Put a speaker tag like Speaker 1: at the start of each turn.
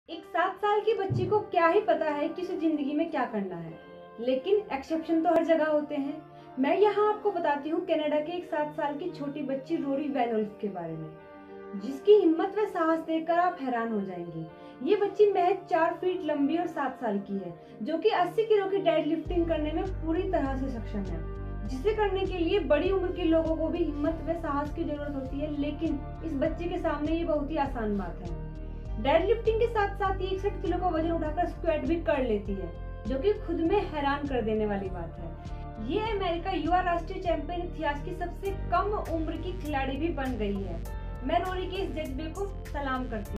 Speaker 1: एक 7 साल की बच्ची को क्या ही पता है कि उसे जिंदगी में क्या करना है, लेकिन एक्सेप्शन तो हर जगह होते हैं। मैं यहाँ आपको बताती हूँ कनाडा के एक 7 साल की छोटी बच्ची रोरी वैनोल्फ के बारे में, जिसकी हिम्मत व साहस देखकर आप हैरान हो जाएंगी। ये बच्ची महज 4 फीट लंबी और 7 साल की है, जो कि 80 किलो की डेड लिफ्टिंग करने में पूरी तरह से सक्षम है, जिसे करने के लिए बड़ी उम्र के लोगों को भी हिम्मत व साहस की जरूरत होती है। लेकिन इस बच्चे के सामने ये बहुत ही आसान बात है। डेड लिफ्टिंग के साथ साथ ये 61 किलो का वजन उठाकर स्क्वाट भी कर लेती है, जो कि खुद में हैरान कर देने वाली बात है। ये अमेरिका युवा राष्ट्रीय चैंपियन इतिहास की सबसे कम उम्र की खिलाड़ी भी बन गई है। मैं रोरी के इस जज्बे को सलाम करती हूँ।